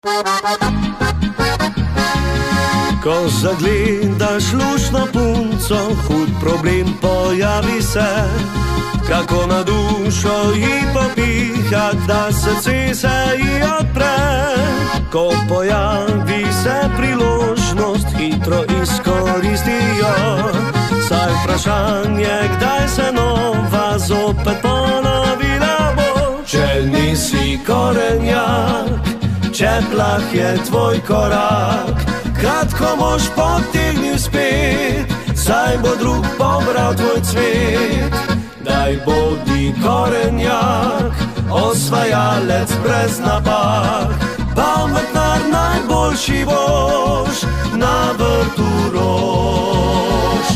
Ko zagledaš luštno punco, hud problem pojavi se, kako na dušo ji popiha, da srce se ji odpre. Ko pojavi se priložnost, hitro izkoristijo, saj vprašanje, kdaj se nova zopet ponovila bo. Če nisi korenjak, če plah je tvoj korak, kratko mož potegnil spet, saj bo drug pobral tvoj cvet. Daj bodi korenjak, osvajalec brez napak, pametnar najboljši boš na vrtu rož.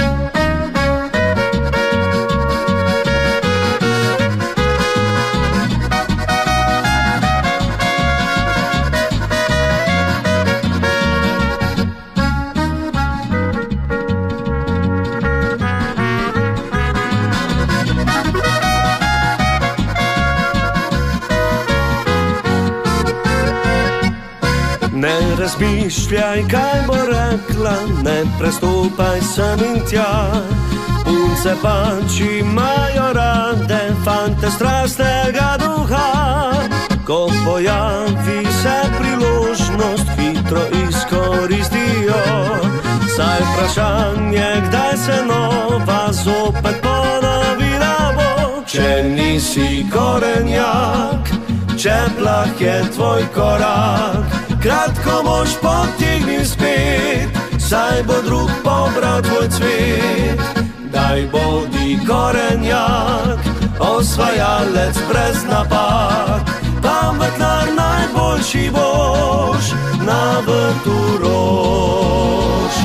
Ne razmišljaj, kaj bo rekla, ne prestopaj sem in tja. Punce pač imajo rade, fante strastnega duha. Ko pojavi se priložnost, hitro izkoristijo, saj vprašanje, kdaj se nova zopet ponovila bo. Če nisi korenjak, če plah je tvoj korak, kratko mož potegnil spet, saj bo drug pobral tvoj cvet. Daj bodi korenjak, osvajalec brez napak, pametnar najboljši boš na vrtu rož.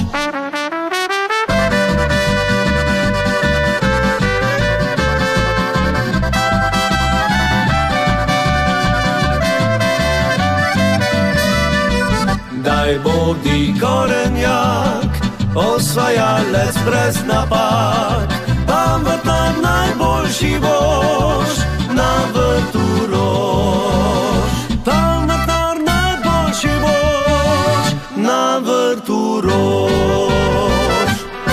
Daj bodi korenjak, osvajalec brez napak, pametnar najboljši boš na vrtu rož. Pametnar najboljši boš na vrtu rož.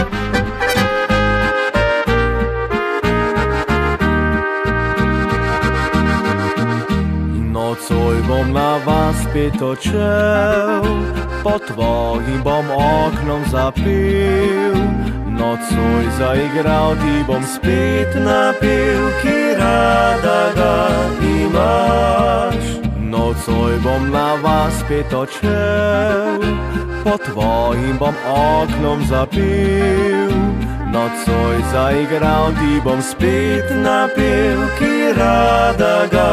Nocoj bom na vas spet odšel, pod tvojim bom oknom zapel. Nocoj zaigral, ti bom spet napel, ki rada ga imaš. Nocoj bom na vas spet odšel, pod tvojim bom oknom zapel. Nocoj zaigral, ti bom spet napel, ki rada ga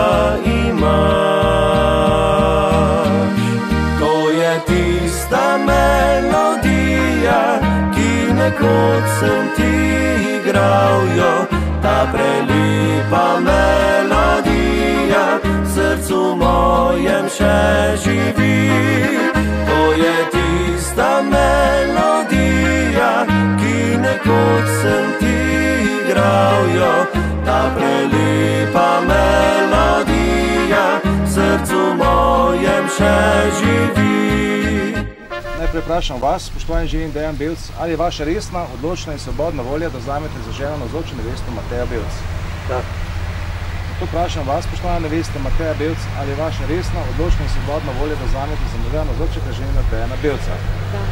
imaš. To je tista melodija, ki nekoč sem ti igral jo, ta prelepa melodija v srcu mojem še živi. To je tista melodija, ki nekoč sem ti igral jo, ta prelepa melodija v srcu mojem še živi. Najprej vprašam vas, spoštovani Živi in Dejan Belc, ali je vaša resna, odločna in svobodna volja, da vzamete za ženo navzočo nevesto Mateja Belc? Da. To vprašam vas, spoštovana nevesta Mateja Belc, ali je vaša resna, odločna in svobodna volja, da vzamete za moža navzočega žena Dejana Belca? Da.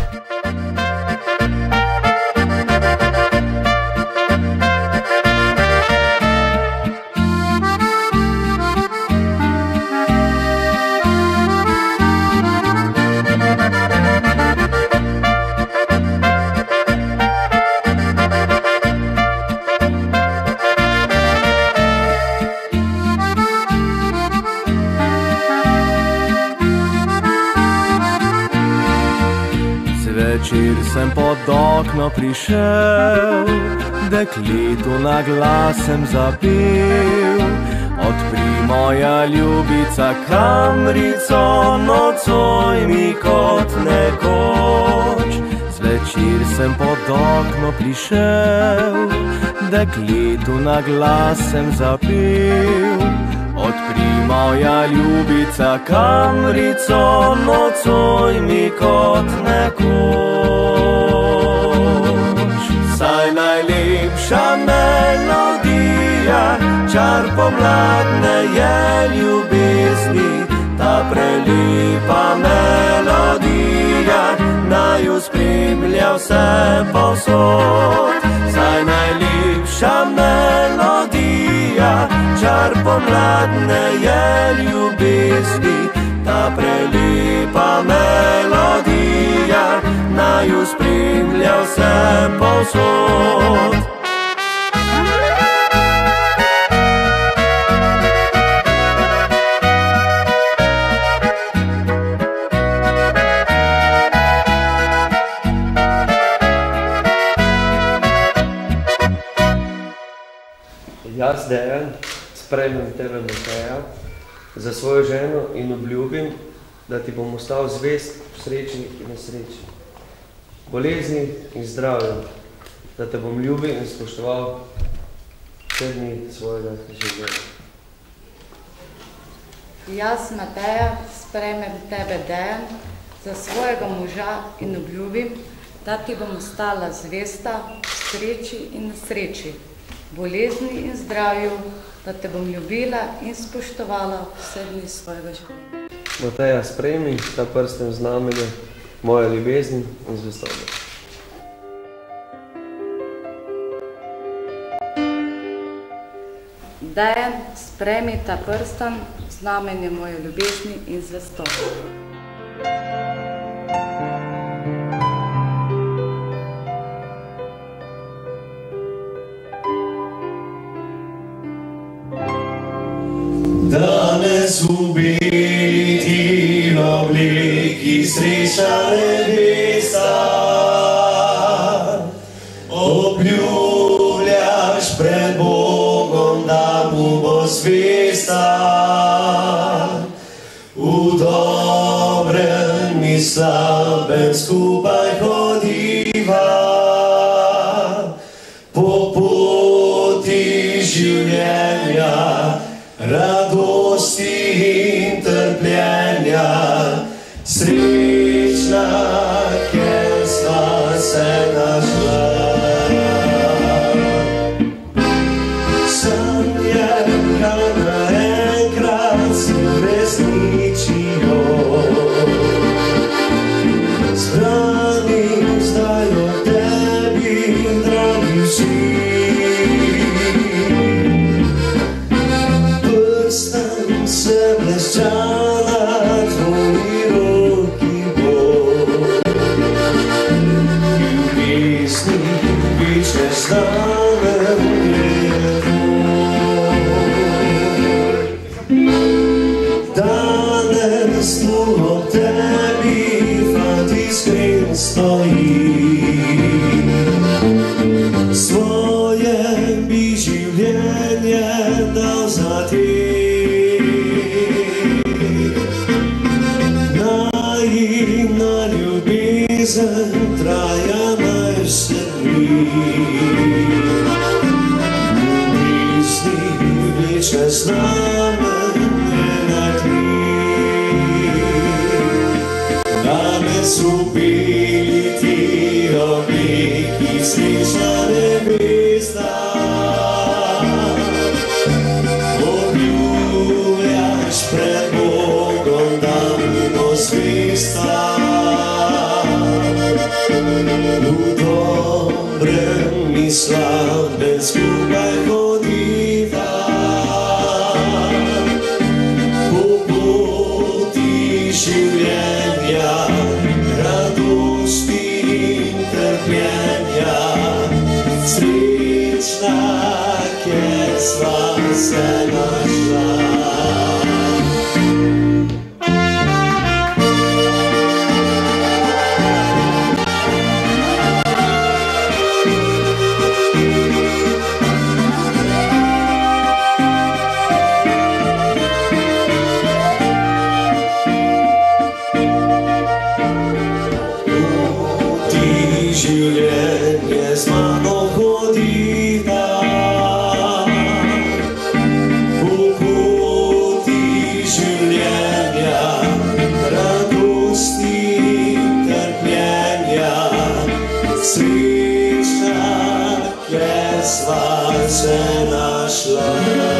Večer sem pod okno prišel, dekletu na glas sem zapel. Odpri moja ljubica kamrico, nocoj mi kot nekoč. Zvečer sem pod okno prišel, dekletu na glas sem zapel. Odpri moja ljubica, kamrico nocoj mi kot nekoč. Saj najlepša melodija, čar pomladne je ljubezni, ta prelepa melodija naju spremlja vse povsod. Saj najlepša melodija, čar pomladne je ljubezni, ta prelepa melodija naju spremlja vse povsod. Jaz, Dejan, sprejmem tebe, Mateja, za svojo ženo in obljubim, da ti bom ostal zvest v sreči in nesreči, bolezni in zdravju, da te bom ljubil in spoštoval vse dni svojega življenja. Jaz, Mateja, sprejmem tebe, Dejan, za svojega moža in obljubim, da ti bom ostala zvesta v sreči in nesreči, bolezni in zdravju, da te bom ljubila in spoštovala vse dni svojega življenja. Mateja, sprejmi ta prsten znamenje moje ljubezni in zvestobe. Dejan, sprejmi ta prsten znamenje moje ljubezni in zvestobe. Danes v beli obleki sreča nebesa, obljubljaš pred Bogom, da mu bo zvesta. V dobrem in slabem skupaj hodiva, po poti življenja, radosti in trpljenja, srečna, ker sva se našla. Sanjam, ga naenkrat se uresničijo, zbranim zdaj od tebi, dragi vsi. Prstam se bleščala tvoji roki bo, ljubezni biče znamen je tvoj. Danes tu ob tebi fant iskren stoji, svoje bi življenje dal za te. Najina ljubezen traja naj vse dni, ljubezni večne znamen je na tli. Danes v beli ti obleki sreča nebesa, obljubljaš pred Bogom, da mu bo zvesta. V dobrem in slabem skupaj hodiva, po poti življenja, radosti in trpljenja, srečna, ker sva se našla. sva se našla.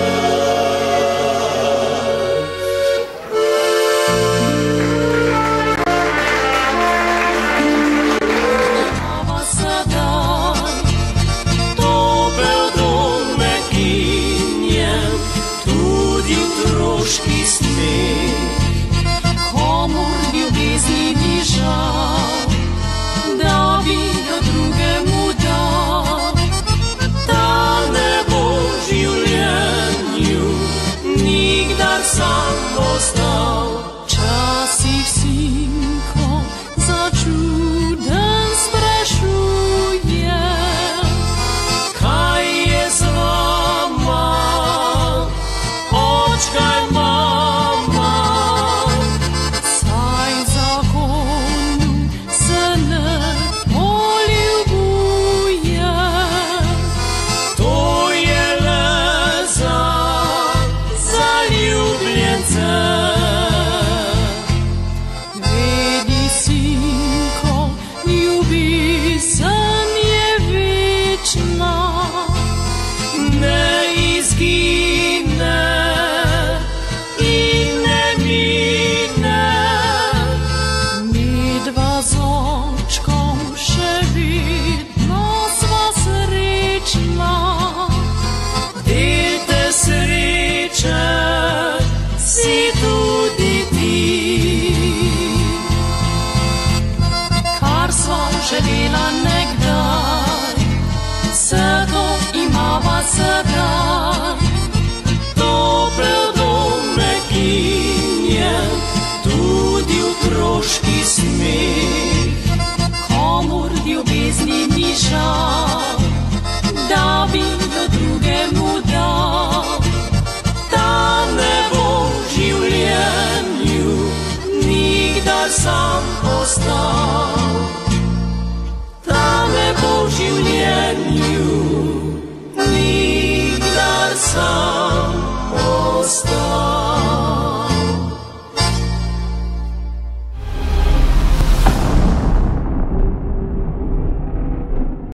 Časih sinko začuden sprašuje, kaj je z vama, očkaj mama, saj zakonu se ne poljubuje. To je le za zaljubljence. Želela nekdaj, vse to imava sedaj. Topel domek in je tudi otroški smeh. Komur ljubezni ni žal, da bi jo drugemu dal. Da ne bo v življenju nikdar sam ostal. Ne bo v življenju nikdar sam ostal.